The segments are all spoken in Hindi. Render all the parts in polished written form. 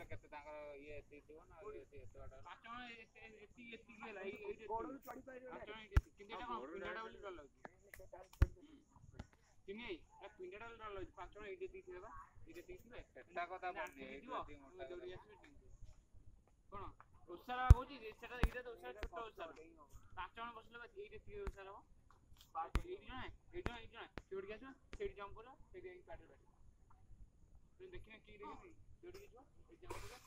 केते तांकर ये एती थिबो ना एती एतो बाटा 5 जण एती गेला एई गोड़ चढ़ी पाइरो 5 जण एती किंदेटा कोन पिंडाटा बोली डर लागुची किने ए पिंडाटा डर लागुची 5 जण एई एती थिबा एई एती थिबे सेटा कथा बने एई एती मोटा दौड़ी आसी कोन उसारा होची सेटा एटा तो उसारा छोटो उसारा 5 जण बसले बा एई एती उसारा हो एई जण छोड़ गया सेडी जंप करा सेडी एई पाटे बैठ तुम देखिना की देखिनी जोड़ी के जो एई जंप करा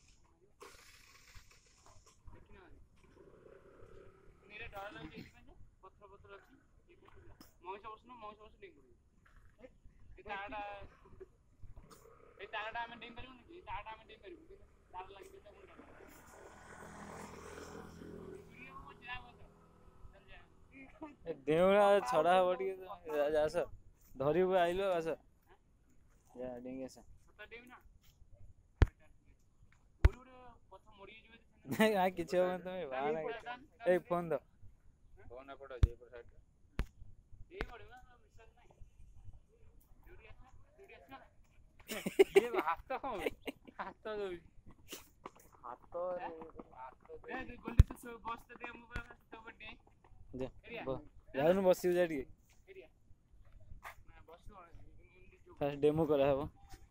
देखिना मेरे डर लगे इस में पत्थर पत्थर अछि ये मौसा बस डिंग ए ताराटा में डिंग करू नहीं ताराटा में डिंग करू तार लगी तो मुंडा वीडियो में जा मत चल जा देवरा छड़ा बडी जा सर धरी पे आइलो आस जा डिंगे से पता देव ना ओडे पत्थर मोड़ी जवे नहीं आ किछ हो तुम बाहर ए फोन दो फोन पड़ो जे पर साइड ए बड़ी में मिसल नहीं वीडियो अच्छा ये हाथ तो ए गोल्डी तो बस तो दे मोबाइल में तो बड़े जा यार बसियो जा टिके एरिया मैं बस फर्स्ट डेमो करा हबो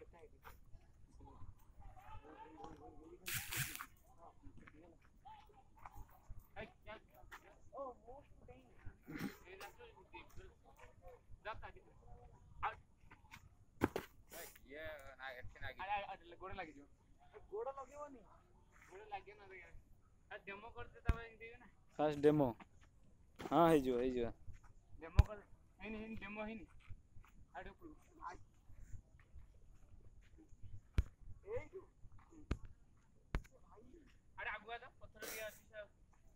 गोड़ लगी जो गोड़ लगेबनी गोड़ लागे ना रे आ डेमो करते तबे देबे ना फर्स्ट डेमो हां हे जो डेमो कर हेनी डेमो हेनी आडे पुरु ए जो अरे आगुआ तो पत्थर लिया अछि सब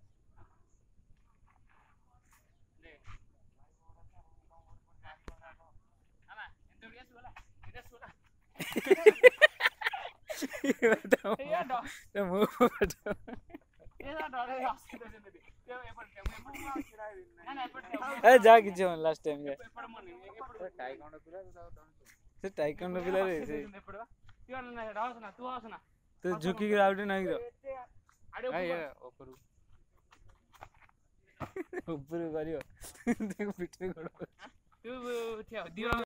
ले आमा एंतोरिया सोला एटा सोला ये बताओ ये डॉ तो मुंह बताओ ये ना डरे रास्ते दे दे ये एपर किराए ना ना एपर ए जा किछ लास्ट टाइम जा एपर मन एपर टाइकोंडो पिला से टाइकोंडो पिला रे से एपर तू ना रास ना तू आस ना तो झुकी के आउट नहीं दो अरे ऊपर ऊपर करियो देख पिटे गड़ो तू दियो